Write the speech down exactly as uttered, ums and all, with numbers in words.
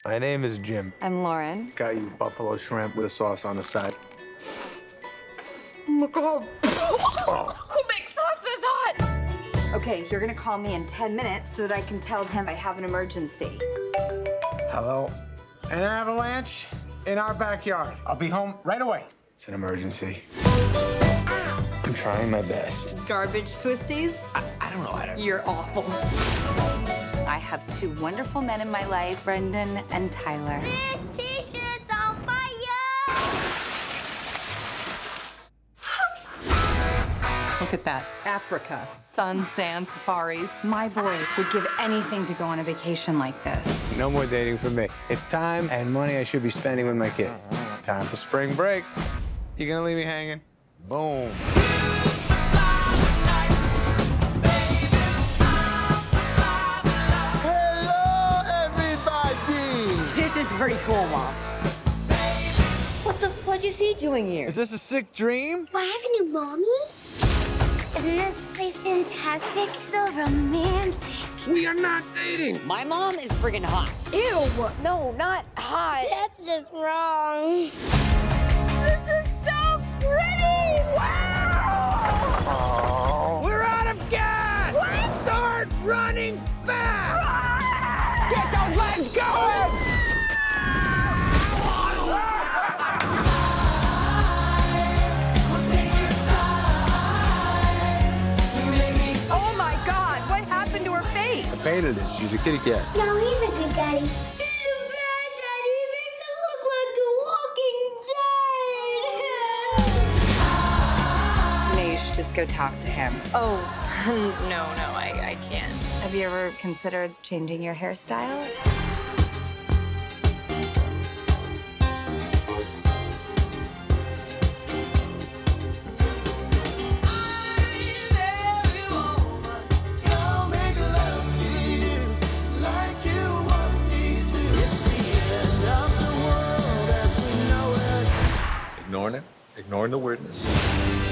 My name is Jim. I'm Lauren. Got you buffalo shrimp with a sauce on the side. Oh my God. Oh. Who makes sauce this hot? Okay, you're gonna call me in ten minutes so that I can tell him I have an emergency. Hello? An avalanche in our backyard. I'll be home right away. It's an emergency. I'm trying my best. Garbage twisties? I, I don't know how to... You're awful. I have two wonderful men in my life, Brendan and Tyler. This t-shirt's on fire! Look at that. Africa. Sun, sand, safaris. My boys would give anything to go on a vacation like this. No more dating for me. It's time and money I should be spending with my kids. Time for spring break. You gonna leave me hanging? Boom. This is pretty cool, Mom. What the fudge is he doing here? Is this a sick dream? Do I have a new mommy? Isn't this place fantastic? So romantic. We are not dating. My mom is friggin' hot. Ew! No, not hot. That's just wrong. This is so pretty! Wow! Oh. We're out of gas! What? Start running fast! Get those legs going! Oh my God, what happened to her face? I painted it. She's a kitty cat. No, he's a good daddy. He's a bad daddy. He makes me look like a walking dead. Maybe you should just go talk to him. Oh, no, no, I, I can't. Have you ever considered changing your hairstyle? Ignoring it, ignoring the weirdness.